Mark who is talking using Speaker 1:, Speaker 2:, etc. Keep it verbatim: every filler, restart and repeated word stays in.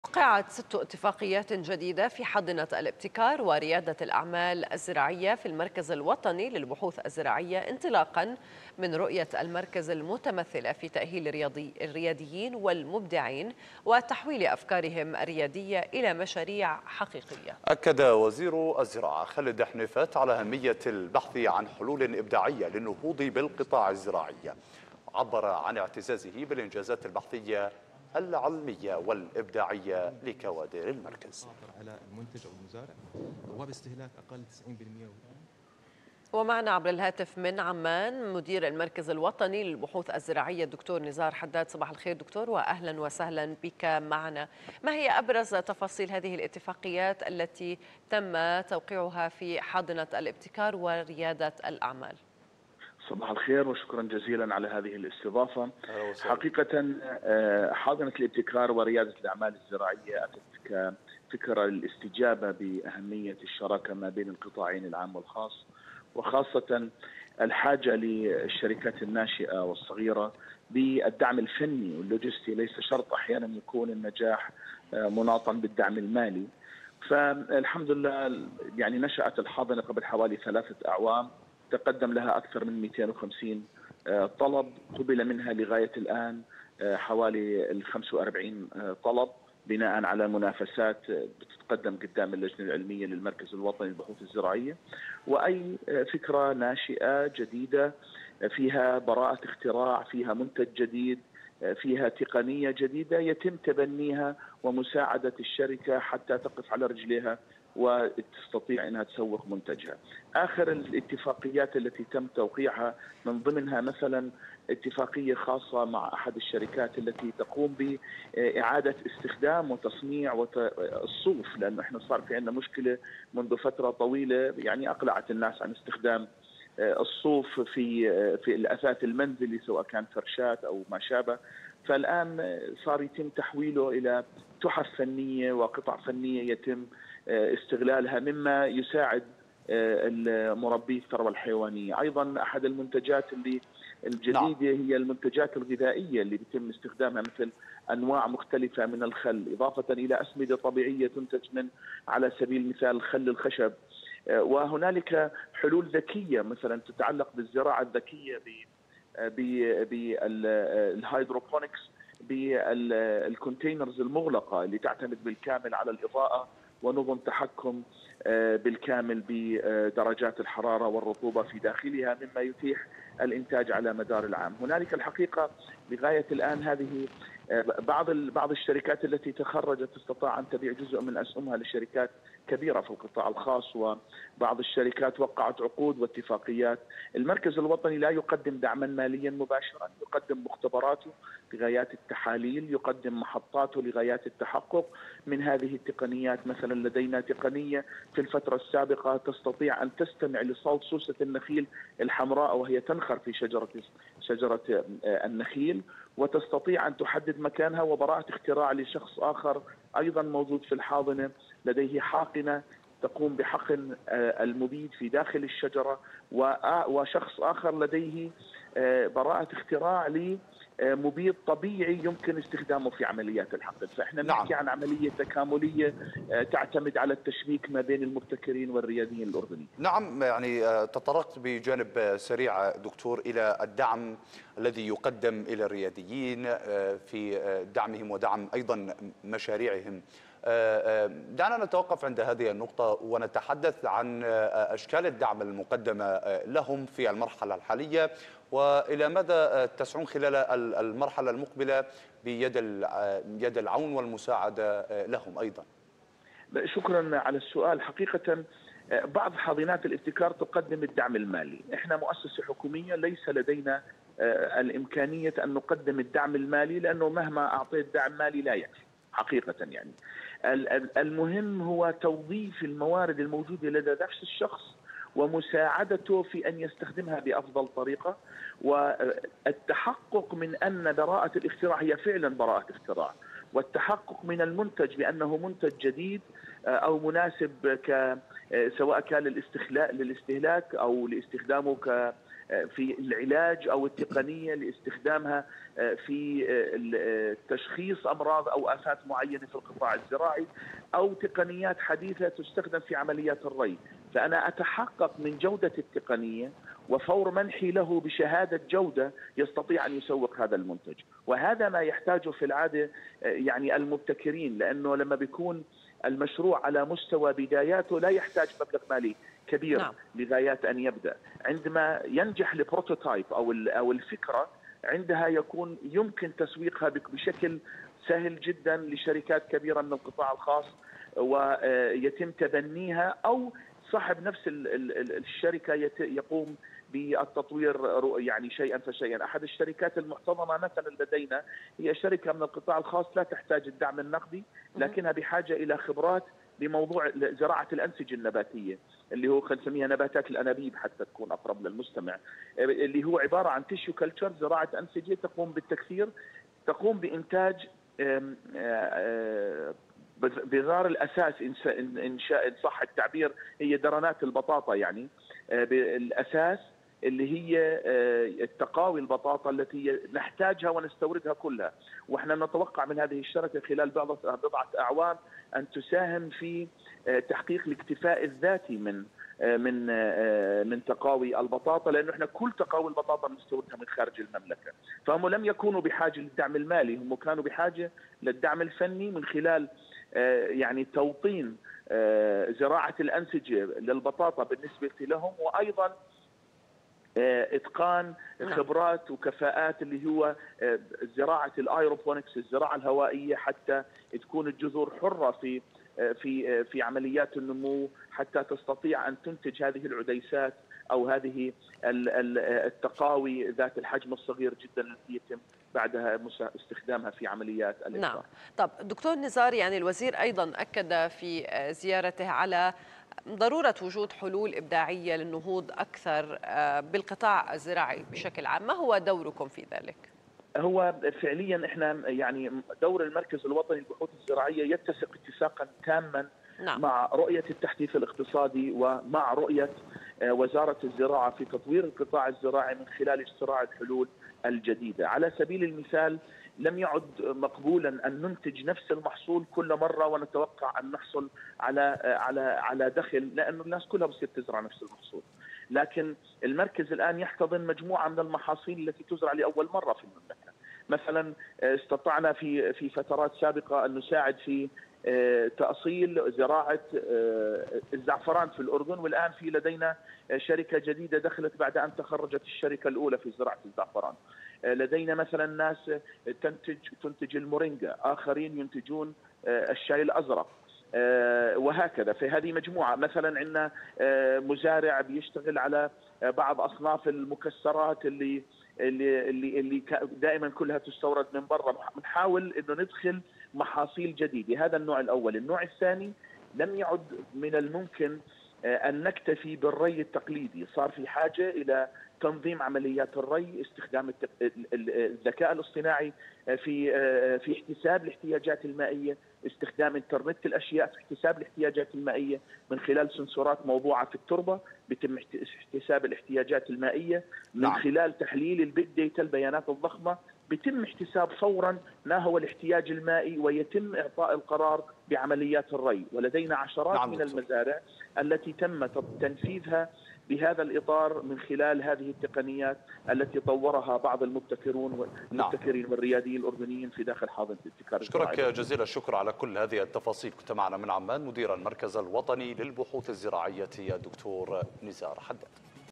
Speaker 1: وقعت ست اتفاقيات جديدة في حاضنة الابتكار وريادة الأعمال الزراعية في المركز الوطني للبحوث الزراعية، انطلاقا من رؤية المركز المتمثلة في تأهيل الرياضي الرياديين والمبدعين وتحويل أفكارهم الريادية إلى مشاريع حقيقية.
Speaker 2: أكد وزير الزراعة خالد حنيفات على أهمية البحث عن حلول إبداعية للنهوض بالقطاع الزراعي. عبر عن اعتزازه بالإنجازات البحثية العلمية والإبداعية لكوادر المركز.
Speaker 3: على المنتج أو المزارع وباستهلاك أقل تسعين بالمئة.
Speaker 1: ومعنا عبر الهاتف من عمان مدير المركز الوطني للبحوث الزراعية الدكتور نزار حداد. صباح الخير دكتور وأهلا وسهلا بك معنا. ما هي أبرز تفاصيل هذه الاتفاقيات التي تم توقيعها في حاضنة الابتكار وريادة الأعمال؟
Speaker 4: صباح الخير وشكرا جزيلا على هذه الاستضافة. حقيقة حاضنة الابتكار وريادة الأعمال الزراعية أتت كفكرة للاستجابة بأهمية الشراكة ما بين القطاعين العام والخاص، وخاصة الحاجة للشركات الناشئة والصغيرة بالدعم الفني واللوجستي. ليس شرط أحيانا يكون النجاح مناطا بالدعم المالي. فالحمد لله يعني نشأت الحاضنة قبل حوالي ثلاثة أعوام، تقدم لها أكثر من مئتين وخمسين طلب، قبل منها لغاية الآن حوالي ال خمسة وأربعين طلب بناء على منافسات بتتقدم قدام اللجنة العلمية للمركز الوطني للبحوث الزراعية. وأي فكرة ناشئة جديدة فيها براءة اختراع، فيها منتج جديد، فيها تقنية جديدة، يتم تبنيها ومساعدة الشركة حتى تقف على رجليها وتستطيع أنها تسوق منتجها. آخر الاتفاقيات التي تم توقيعها من ضمنها مثلا اتفاقية خاصة مع أحد الشركات التي تقوم بإعادة استخدام وتصنيع الصوف، لأنه احنا صار في عندنا مشكلة منذ فترة طويلة يعني أقلعت الناس عن استخدام الصوف في في الأثاث المنزلي سواء كان فرشات أو ما شابه. فالآن صار يتم تحويله إلى تحف فنية وقطع فنية يتم استغلالها، مما يساعد مربي الثروة الحيوانية. أيضا أحد المنتجات اللي الجديدة هي المنتجات الغذائية اللي بيتم استخدامها، مثل أنواع مختلفة من الخل، إضافة إلى أسمدة طبيعية تنتج من على سبيل المثال خل الخشب. وهنالك حلول ذكية مثلا تتعلق بالزراعة الذكية بالهيدروبونكس، بالكونتينرز المغلقة اللي تعتمد بالكامل على الإضاءة ونظم تحكم بالكامل بدرجات الحرارة والرطوبة في داخلها، مما يتيح الإنتاج على مدار العام. هنالك الحقيقة لغاية الآن هذه بعض بعض الشركات التي تخرجت استطاع أن تبيع جزء من أسهمها لشركات كبيرة في القطاع الخاص، وبعض الشركات وقعت عقود واتفاقيات. المركز الوطني لا يقدم دعما ماليا مباشرا، يقدم مختبراته لغايات التحاليل، يقدم محطاته لغايات التحقق من هذه التقنيات. مثلا لدينا تقنية في الفترة السابقة تستطيع أن تستمع لصوت سوسة النخيل الحمراء وهي تنخر في شجرة شجرة النخيل، وتستطيع أن تحدد مكانها. وبراءة اختراع لشخص آخر أيضا موجود في الحاضنة، لديه حاقنة تقوم بحقن المبيد في داخل الشجرة، وشخص آخر لديه براءة اختراع لمبيد طبيعي يمكن استخدامه في عمليات الحقن. فإحنا نحكي نعم. عن عملية تكاملية تعتمد على التشبيك ما بين المبتكرين والرياديين الأردنيين.
Speaker 2: نعم، يعني تطرقت بجانب سريع دكتور إلى الدعم الذي يقدم إلى الرياديين في دعمهم ودعم أيضا مشاريعهم. دعنا نتوقف عند هذه النقطة ونتحدث عن أشكال الدعم المقدمة لهم في المرحلة الحالية، وإلى ماذا تسعون خلال المرحلة المقبلة بيد يد العون والمساعدة لهم أيضا.
Speaker 4: شكرا على السؤال. حقيقة بعض حاضنات الابتكار تقدم الدعم المالي. احنا مؤسسة حكومية ليس لدينا الإمكانية أن نقدم الدعم المالي، لأنه مهما أعطيت دعم مالي لا يكفي حقيقة. يعني المهم هو توظيف الموارد الموجودة لدى نفس الشخص ومساعدته في أن يستخدمها بأفضل طريقة، والتحقق من أن براءة الاختراع هي فعلا براءة اختراع، والتحقق من المنتج بأنه منتج جديد أو مناسب ك سواء كان للاستهلاك أو لاستخدامه في العلاج أو التقنية لاستخدامها في تشخيص أمراض أو آفات معينة في القطاع الزراعي، أو تقنيات حديثة تستخدم في عمليات الري. فأنا أتحقق من جودة التقنية، وفور منحي له بشهادة جودة يستطيع أن يسوق هذا المنتج. وهذا ما يحتاجه في العادة يعني المبتكرين، لأنه لما بيكون المشروع على مستوى بداياته لا يحتاج مبلغ مالي كبير نعم. لغايات أن يبدأ. عندما ينجح البروتوتايب أو أو الفكرة، عندها يكون يمكن تسويقها بشكل سهل جدا لشركات كبيرة من القطاع الخاص، ويتم تبنيها، أو صاحب نفس الشركة يقوم بالتطوير يعني شيئا فشيئا. أحد الشركات المحتضنة مثلا لدينا هي شركة من القطاع الخاص لا تحتاج الدعم النقدي، لكنها بحاجة إلى خبرات بموضوع زراعة الأنسجة النباتية، اللي هو خلينا نسميها نباتات الأنابيب حتى تكون أقرب للمستمع، اللي هو عبارة عن تيشيو كلتشر، زراعة أنسجة تقوم بالتكثير، تقوم بإنتاج بذار الأساس إن شاء إن صح التعبير هي درنات البطاطا، يعني بالأساس اللي هي التقاوي البطاطا التي نحتاجها ونستوردها كلها. واحنا نتوقع من هذه الشركة خلال بضعة أعوام أن تساهم في تحقيق الاكتفاء الذاتي من من من تقاوي البطاطا، لأنه احنا كل تقاوي البطاطا بنستوردها من خارج المملكة. فهم لم يكونوا بحاجة للدعم المالي، هم كانوا بحاجة للدعم الفني من خلال يعني توطين زراعة الأنسجة للبطاطا بالنسبة لهم، وأيضا إتقان خبرات وكفاءات اللي هو زراعة الأيروبونكس، الزراعة الهوائية، حتى تكون الجذور حرة في في في عمليات النمو، حتى تستطيع أن تنتج هذه العديسات أو هذه التقاوي ذات الحجم الصغير جدا التي يتم بعدها استخدامها في عمليات الإنتاج.
Speaker 1: نعم. طب دكتور نزار، يعني الوزير أيضا أكد في زيارته على ضرورة وجود حلول إبداعية للنهوض أكثر بالقطاع الزراعي بشكل عام. ما هو دوركم في ذلك؟
Speaker 4: هو فعليا احنا يعني دور المركز الوطني للبحوث الزراعية يتسق اتساقا تاما نعم. مع رؤية التحديث الاقتصادي ومع رؤية وزارة الزراعة في تطوير القطاع الزراعي من خلال اختراع الحلول الجديدة. على سبيل المثال، لم يعد مقبولا أن ننتج نفس المحصول كل مرة ونتوقع أن نحصل على على على دخل، لأن الناس كلها بتصير تزرع نفس المحصول. لكن المركز الآن يحتضن مجموعة من المحاصيل التي تزرع لأول مرة في المملكة. مثلا استطعنا في في فترات سابقة أن نساعد في تأصيل زراعة الزعفران في الأردن، والآن في لدينا شركة جديدة دخلت بعد أن تخرجت الشركة الأولى في زراعة الزعفران. لدينا مثلا ناس تنتج تنتج المورينجا، آخرين ينتجون الشاي الأزرق، وهكذا. في هذه مجموعة. مثلا عندنا مزارع بيشتغل على بعض أصناف المكسرات اللي اللي اللي, اللي دائما كلها تستورد من برا. بنحاول إنه ندخل محاصيل جديدة. هذا النوع الأول. النوع الثاني، لم يعد من الممكن أن نكتفي بالري التقليدي، صار في حاجة إلى تنظيم عمليات الري، استخدام الذكاء الاصطناعي في في احتساب الاحتياجات المائية، استخدام انترنت الأشياء في احتساب الاحتياجات المائية من خلال سنسورات موضوعة في التربة بيتم احتساب الاحتياجات المائية، من نعم. خلال تحليل البيج داتا، البيانات الضخمة، بيتم احتساب فورا ما هو الاحتياج المائي ويتم إعطاء القرار بعمليات الري. ولدينا عشرات نعم. من المزارع التي تم تنفيذها بهذا الإطار من خلال هذه التقنيات التي طورها بعض المبتكرون والمبتكرين نعم. والرياديين الأردنيين في داخل حاضنة الابتكار.
Speaker 2: أشكرك جزيل الشكر على كل هذه التفاصيل. كنت معنا من عمان مدير المركز الوطني للبحوث الزراعية الدكتور نزار حداد.